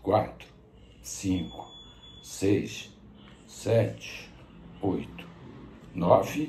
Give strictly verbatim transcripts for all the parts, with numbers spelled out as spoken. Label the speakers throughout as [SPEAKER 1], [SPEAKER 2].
[SPEAKER 1] quatro, cinco, seis, sete, oito, nove,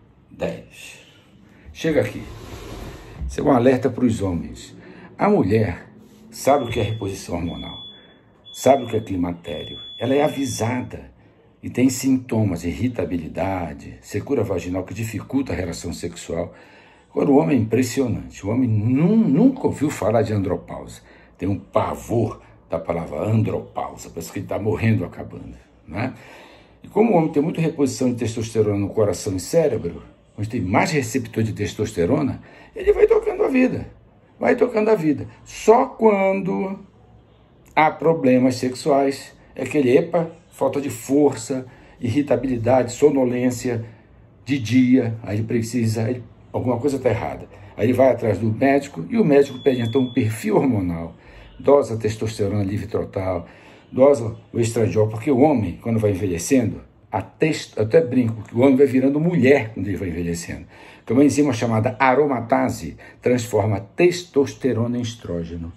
[SPEAKER 1] dez. Chega aqui. Isso é um alerta para os homens. A mulher sabe o que é reposição hormonal, sabe o que é climatério. Ela é avisada e tem sintomas, irritabilidade, secura vaginal que dificulta a relação sexual. Agora, o homem é impressionante. O homem num, nunca ouviu falar de andropausa. Tem um pavor da palavra andropausa, parece que ele está morrendo, acabando, né? E como o homem tem muita reposição de testosterona no coração e cérebro, onde tem mais receptor de testosterona, ele vai tocando a vida, vai tocando a vida. Só quando há problemas sexuais é que ele, epa, falta de força, irritabilidade, sonolência de dia, aí ele precisa, aí alguma coisa está errada. Aí ele vai atrás do médico e o médico pede então um perfil hormonal, dosa testosterona livre total, dosa o estradiol, porque o homem, quando vai envelhecendo, a testo, eu até brinco, que o homem vai virando mulher quando ele vai envelhecendo. Que uma enzima chamada aromatase transforma testosterona em estrógeno.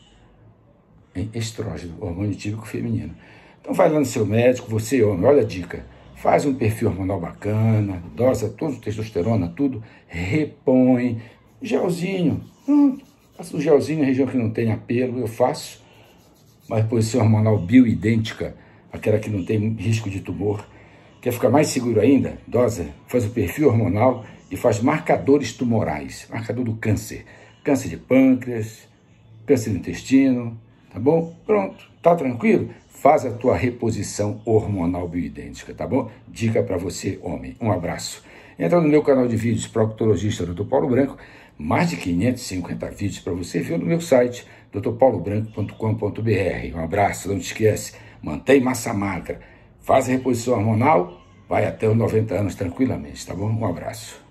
[SPEAKER 1] Em estrógeno, hormônio típico feminino. Então vai lá no seu médico, você homem, olha a dica, faz um perfil hormonal bacana, dosa toda a testosterona, tudo, repõe, gelzinho, hum, faço um gelzinho em região que não tem apelo, eu faço uma reposição hormonal bioidêntica, aquela que não tem risco de tumor. Quer ficar mais seguro ainda? Dosa, faz o perfil hormonal e faz marcadores tumorais, marcador do câncer, câncer de pâncreas, câncer do intestino, tá bom? Pronto, tá tranquilo? Faz a tua reposição hormonal bioidêntica, tá bom? Dica para você, homem. Um abraço. Entra no meu canal de vídeos proctologista doutor Paulo Branco, mais de quinhentos e cinquenta vídeos para você ver no meu site, doutor paulo branco ponto com ponto br. Um abraço, não te esquece, mantém massa magra, faz a reposição hormonal, vai até os noventa anos tranquilamente, tá bom? Um abraço.